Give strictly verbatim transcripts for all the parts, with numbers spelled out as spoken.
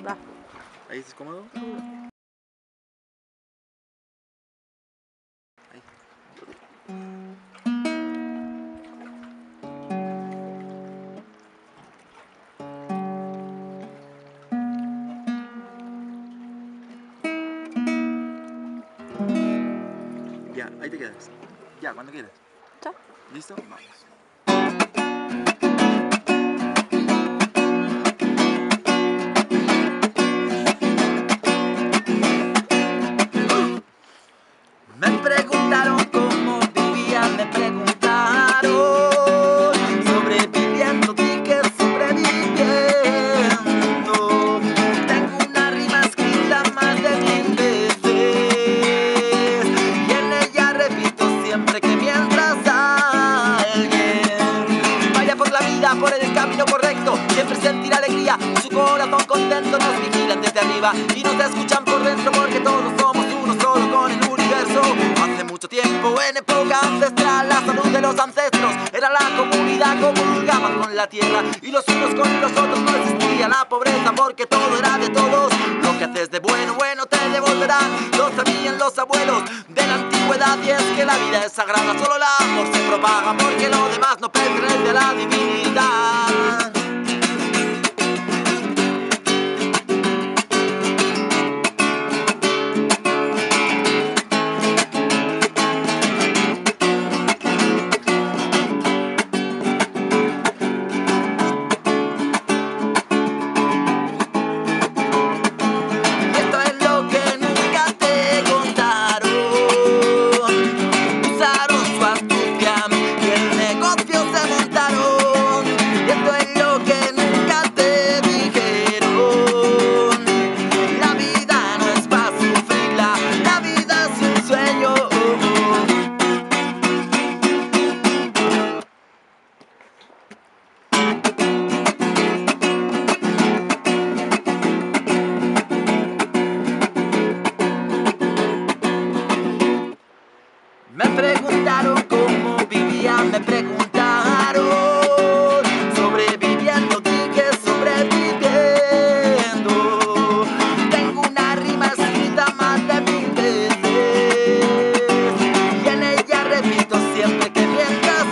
Va. Ahí es cómodo. Ahí. Ya, ahí te quedas. Ya, cuando quieras. ¿Ya? ¿Listo? Vamos. Me preguntaron cómo vivía, me preguntaron, sobreviviendo, dije sobreviviendo. Tengo una rima escrita más de mil veces y en ella repito siempre que mientras alguien vaya por la vida, por el camino correcto, siempre sentirá alegría, su corazón contento. Nos vigilan desde arriba y nos escuchan por dentro porque todos somos uno solo con el universo. Hace mucho tiempo, en época ancestral, la salud de los ancestros era la comunidad, comulgaban con la tierra y los unos con los otros. No existía la pobreza porque todo era de todos. Lo que haces de bueno, bueno te devolverán. Lo sabían los abuelos de la antigüedad y es que la vida es sagrada. Solo el amor se propaga porque lo demás no pertenece a la divinidad. Me preguntaron cómo vivía, me preguntaron, sobreviviendo, dije sobreviviendo. Tengo una rima escrita más de mil veces y en ella repito siempre que mientras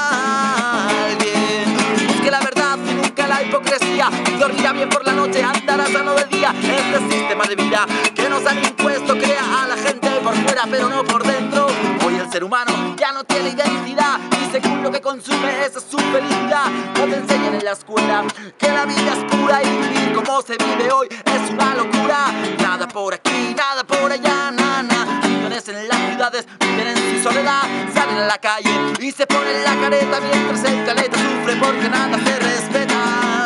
alguien busque la verdad y nunca la hipocresía, dormirá bien por la noche, andará sano del día. Este sistema de vida que nos han impuesto crea a la gente por fuera pero no por dentro. El ser humano ya no tiene identidad y según lo que consume esa es su felicidad. No te enseñan en la escuela que la vida es pura y vivir como se vive hoy es una locura. Nada por aquí, nada por allá, nana. Millones en las ciudades viven en su soledad, salen a la calle y se ponen la careta mientras el caleta sufre porque nada se respeta.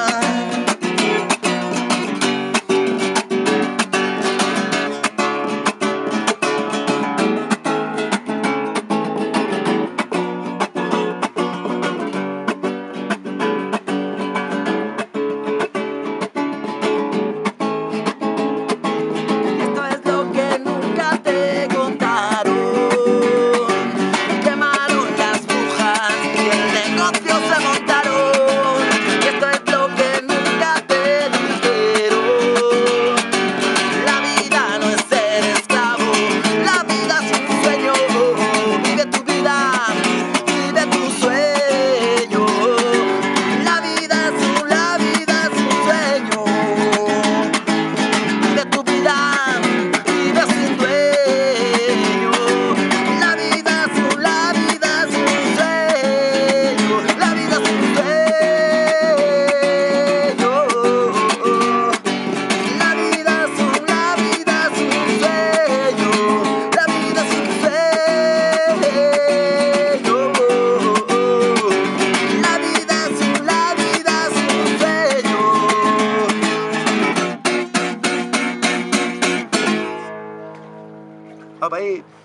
Bye bye.